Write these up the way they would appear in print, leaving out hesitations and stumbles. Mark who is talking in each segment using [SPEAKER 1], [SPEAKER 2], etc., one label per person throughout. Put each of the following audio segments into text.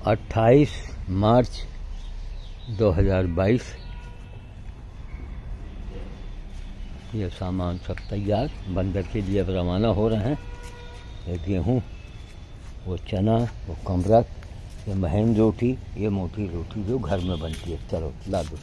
[SPEAKER 1] 28 मार्च 2022। ये सामान सब तैयार, बंदर के लिए अब रवाना हो रहे हैं। ये गेहूँ, वो चना, वो कमरक, ये महीन रोटी, ये मोटी रोटी जो घर में बनती है। चलो ला दो।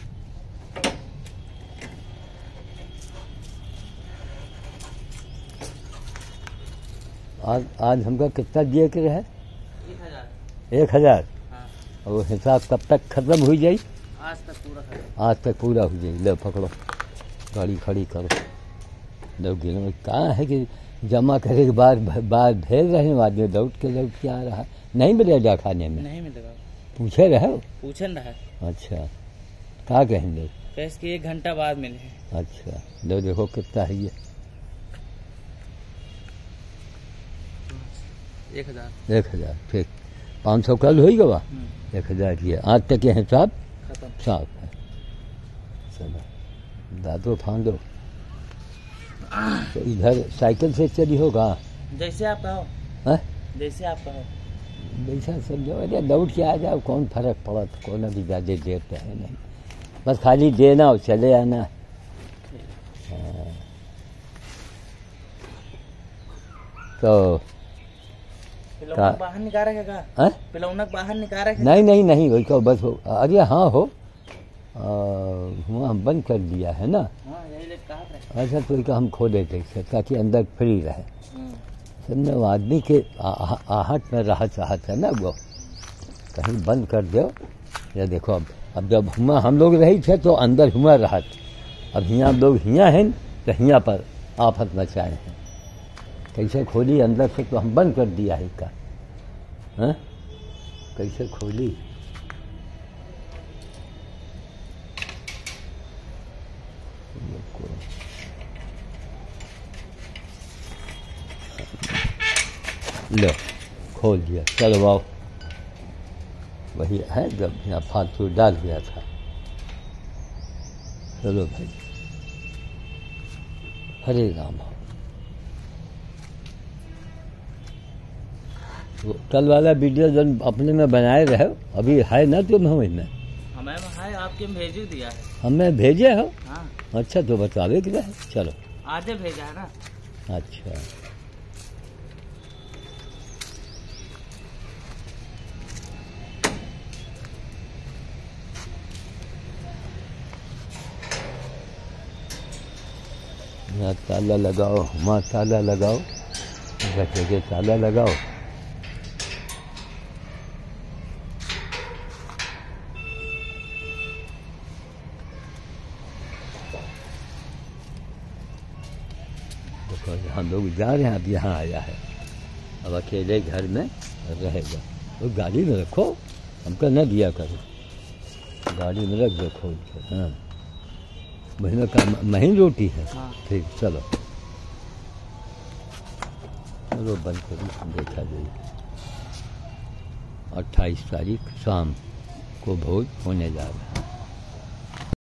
[SPEAKER 1] आज हमका कितना दिए के रहे? 1000।
[SPEAKER 2] हाँ।
[SPEAKER 1] और हिसाब कब तक खत्म हो जाई?
[SPEAKER 2] आज तक पूरा
[SPEAKER 1] हो जाई। ले पकड़ो, गाड़ी खड़ी करो। दौड़ गिनो कहाँ है कि जमा करे के बाद भेज रहे हैं, आदमी दौड़ के आ रहा। नहीं मिलेगा खाने में?
[SPEAKER 2] नहीं मिलेगा।
[SPEAKER 1] पूछे रहे?
[SPEAKER 2] पूछन रहा।
[SPEAKER 1] अच्छा, क्या कहेंगे?
[SPEAKER 2] पैसे की 1 घंटा बाद मिले।
[SPEAKER 1] अच्छा, दो देखो कितना है ये। 1000। फिर 500 कल हो ही गवा। 1000 ये आज तक के हिसाब साफ है। चलो दादो फांदो। तो इधर साइकिल से चली होगा?
[SPEAKER 2] जैसे आप कहो।
[SPEAKER 1] हाँ?
[SPEAKER 2] जैसे आप कहो।
[SPEAKER 1] वैसा समझो, अरे दौड़ के आ जाओ, कौन फर्क पड़ा? कौन अभी ज़्यादा देर तो है नहीं, बस खाली देना और चले आना। हाँ। तो
[SPEAKER 2] बाहर निकालेगा? पिलौनक बाहर निकालेगा?
[SPEAKER 1] नहीं वही कहो बस हो। अरे हाँ हो, वहाँ बंद कर दिया है ना। अच्छा, तो हम खो देते ताकि अंदर फ्री रहे। समझे, वो आदमी के आहट में रहा चाहता है ना, वो कहीं बंद कर दो। या देखो अब जब हम लोग रही थे तो अंदर हुआ रहा, अब हियाँ लोग हियाँ हैं तो हियाँ पर आफत मचाए हैं। कैसे खोली अंदर से? तो हम बंद कर दिया है इसका। हाँ, कैसे खोली? लो खोल दिया। चलो आओ, वही है जब यहाँ फालतू डाल गया था। चलो भाई, हरे राम। कल वाला वीडियो जो अपने में बनाए रहे अभी है ना तुम हमें में?
[SPEAKER 2] हमें है, आपके में भेज दिया है।
[SPEAKER 1] हमें भेजे हो?
[SPEAKER 2] हाँ। अच्छा,
[SPEAKER 1] तो बतावे कि रहे। चलो
[SPEAKER 2] आज भेजा है ना।
[SPEAKER 1] अच्छा, यहाँ ताला लगाओ, वहाँ ताला लगाओ, जगह ताला लगाओ। देखो हम लोग जा रहे हैं, अब यहाँ आया है, अब अकेले घर में रहेगा। तो गाड़ी में रखो, हमको न दिया करो, गाड़ी में रख दो खोल कर। हाँ, महीनों का महीन रोटी है।
[SPEAKER 2] हाँ।
[SPEAKER 1] ठीक, चलो बंद करो, देखा जाए। 28 तारीख शाम को भोज होने जा रहा है।